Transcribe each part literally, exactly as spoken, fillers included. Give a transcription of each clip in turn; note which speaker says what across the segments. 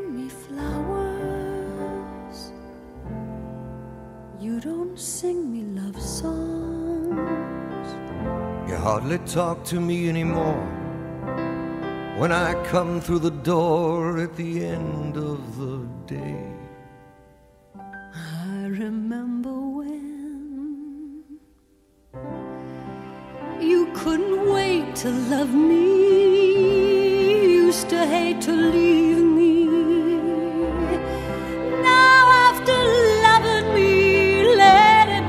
Speaker 1: me flowers. You don't sing me love songs.
Speaker 2: You hardly talk to me anymore when I come through the door at the end of the day.
Speaker 1: I remember when you couldn't wait to love me, used to hate to leave me. Now after loving me late at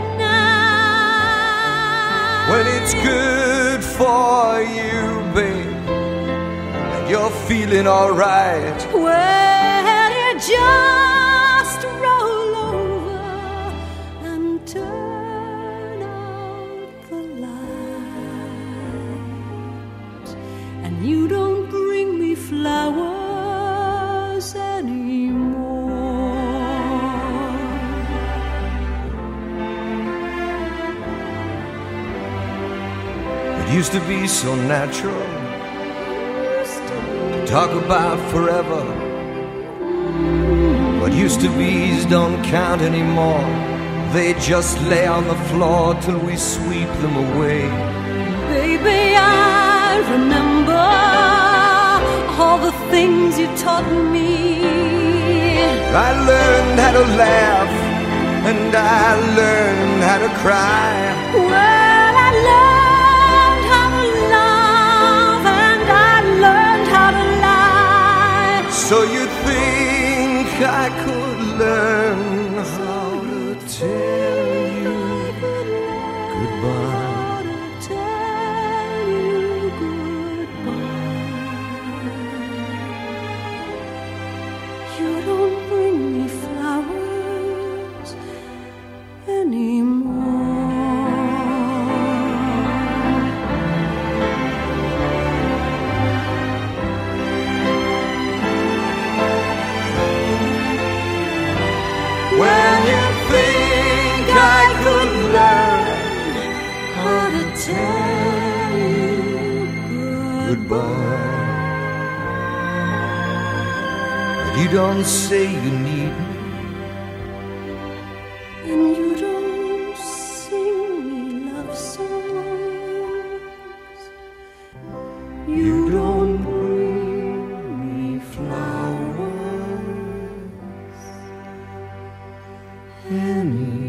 Speaker 1: night,
Speaker 2: When it's good for you, babe, and you're feeling alright,
Speaker 1: well, you just roll over and turn out the light, and you don't bring me flowers anymore.
Speaker 2: it used to be so natural to talk about forever. What used to be's don't count anymore. They just lay on the floor till we sweep them away.
Speaker 1: Baby, I remember all the things you taught me.
Speaker 2: I learned how to laugh and I learned how to cry.
Speaker 1: Well, I learned how to love and I learned how to lie.
Speaker 2: So you think I could learn how to tell you goodbye?
Speaker 1: How to tell you goodbye. You don't bring me flowers anymore.
Speaker 2: When you think I could learn
Speaker 1: How to tell you
Speaker 2: goodbye, but you don't say you need me.
Speaker 1: and you don't sing me love songs. You don't bring me flowers
Speaker 2: Anymore.